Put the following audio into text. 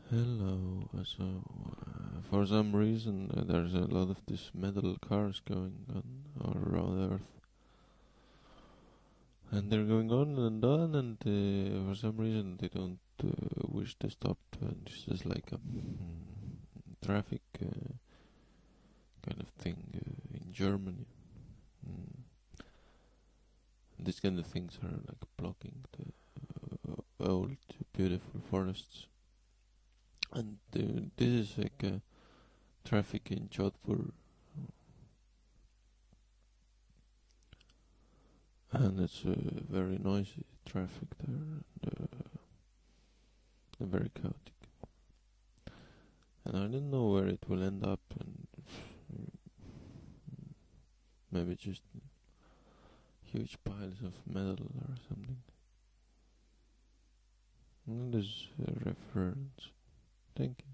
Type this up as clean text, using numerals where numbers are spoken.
Hello. For some reason, there's a lot of these metal cars going on all around Earth, and they're going on, and for some reason they don't wish to stop. And it's just like a traffic kind of thing in Germany. Mm. These kind of things are like blocking the old, beautiful forests. And this is like traffic in Jodhpur, and it's very noisy traffic there, and very chaotic. And I don't know where it will end up, and maybe just huge piles of metal or something. And this reference. Thank you.